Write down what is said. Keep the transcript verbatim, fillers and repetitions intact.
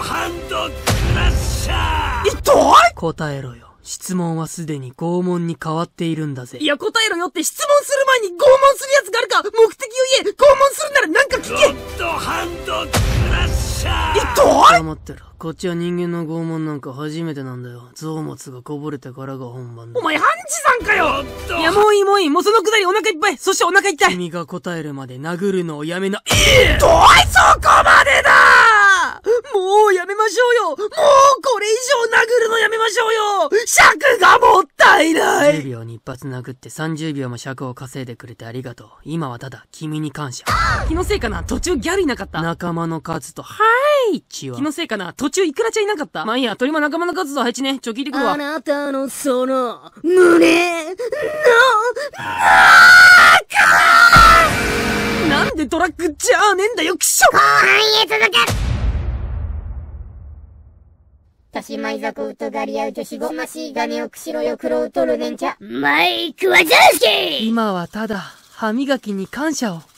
ハンドクラッシャー。 いとい答えろよ。質問はすでに拷問に変わっているんだぜ。 いや、答えろよって質問する前に拷問するやつがあるか、目的を言え。拷問するならなんか聞け。 ゴッドハンドクラッシャー。 いとい黙ってろ。こっちは人間の拷問なんか初めてなんだよ。臓物がこぼれてからが本番だ。 お前、ハンジさんかよ。 いや、もういいもういい。もうそのくだりお腹いっぱい。そしてお腹痛い。君が答えるまで殴るのをやめな。 えどいそこまでだ。もうやめましょうよ。もうこれ以上殴るのやめましょうよ。尺がもったいなじゅうい。 びょうに一発殴ってさんじゅうびょうも尺を稼いでくれてありがとう。今はただ君に感謝。 気のせいかな、途中ギャルいなかった。 仲間の数と、はーい血は。 気のせいかな、途中イクラちゃんいなかった。まあいいや、鳥も仲間の数と配置ね。ちょ、聞いてくるわ。 あなたのその、胸の、 なんでトラックじゃあねえんだよ、きしょ。 後半へ続け。たしまいざこうとガリアウトしごましいガネをくしろよくろうとるねんちゃ。マイクワザースキー。 今はただ、歯磨きに感謝を。